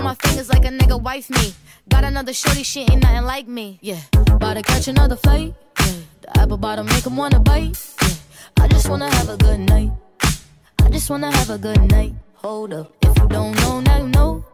my fingers like a nigga wife me. Got another shorty, she ain't nothing like me. Yeah, about to catch another flight. Yeah, the apple bottom make him wanna bite. Yeah, I just wanna have a good night. I just wanna have a good night. Hold up, if you don't know, now you know.